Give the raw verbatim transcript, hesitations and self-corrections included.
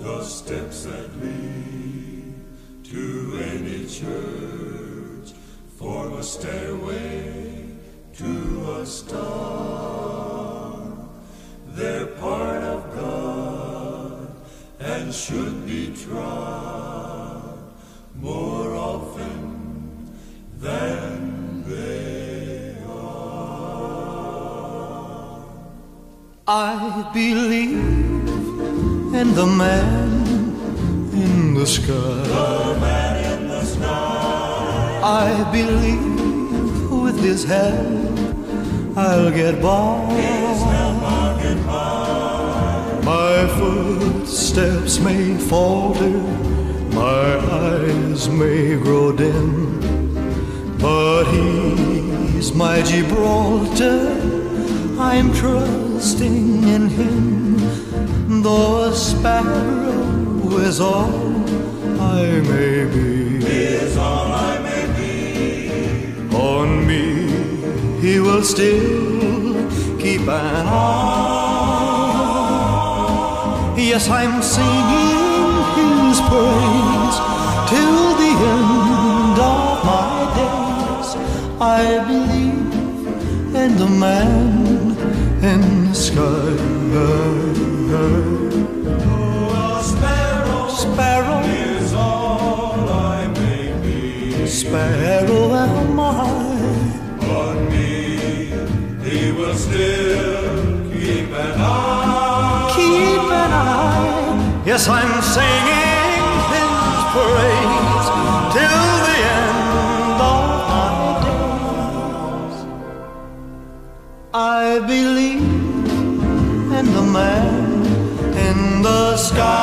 the steps that lead to any church form a stairway to a star. They're part of God and should be trod more often than they are. I believe in the man in the sky. The man in the sky. I believe with his help I'll get by. His help I'll get by. My footsteps may falter, my eyes may grow dim, but he's my Gibraltar, I'm trusting in him. Though a sparrow is all I may be, is all I may be. On me he will still keep an eye. Yes, I'm singing his praise till the end of my days. I believe in the man in the sky. Oh, a sparrow, Sparrow is all I may be. Sparrow am I. On me he will still keep an eye. Keep an eye. Yes, I'm singing his praise till the end of my days. I believe in the man in the sky.